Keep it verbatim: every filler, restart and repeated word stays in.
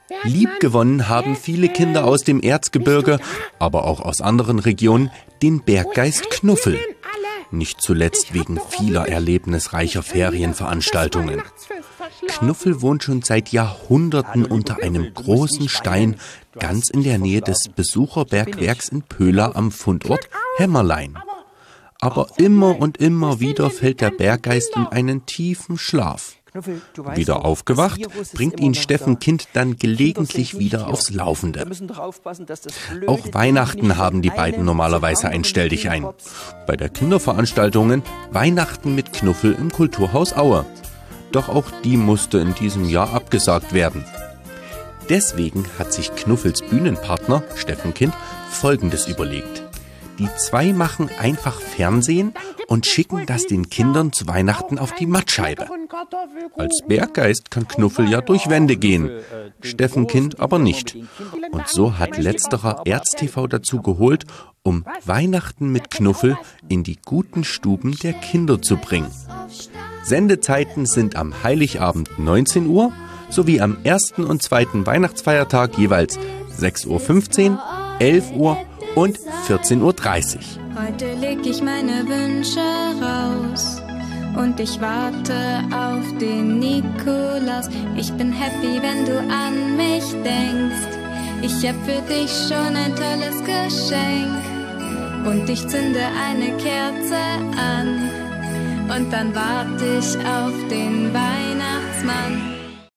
Liebgewonnen haben viele Kinder aus dem Erzgebirge, aber auch aus anderen Regionen, den Berggeist Knuffel. Nicht zuletzt wegen vieler erlebnisreicher Ferienveranstaltungen. Knuffel wohnt schon seit Jahrhunderten unter einem großen Stein, ganz in der Nähe des Besucherbergwerks in Pöhla am Fundort Hämmerlein. Aber immer und immer wieder fällt der Berggeist in einen tiefen Schlaf. Wieder aufgewacht, bringt ihn Steffen Kind dann gelegentlich wieder aufs Laufende. Auch Weihnachten haben die beiden normalerweise ein Stelldichein. Bei der Kinderveranstaltungen Weihnachten mit Knuffel im Kulturhaus Aue. Doch auch die musste in diesem Jahr abgesagt werden. Deswegen hat sich Knuffels Bühnenpartner Steffen Kind Folgendes überlegt. Die zwei machen einfach Fernsehen und schicken das den Kindern zu Weihnachten auf die Mattscheibe. Als Berggeist kann Knuffel ja durch Wände gehen, Steffen Kind aber nicht. Und so hat letzterer ErzTV dazu geholt, um Weihnachten mit Knuffel in die guten Stuben der Kinder zu bringen. Sendezeiten sind am Heiligabend neunzehn Uhr sowie am ersten und zweiten Weihnachtsfeiertag jeweils sechs Uhr fünfzehn, elf Uhr und vierzehn Uhr dreißig. Heute leg ich meine Wünsche raus und ich warte auf den Nikolaus. Ich bin happy, wenn du an mich denkst. Ich hab für dich schon ein tolles Geschenk und ich zünde eine Kerze an und dann warte ich auf den Weihnachtsmann.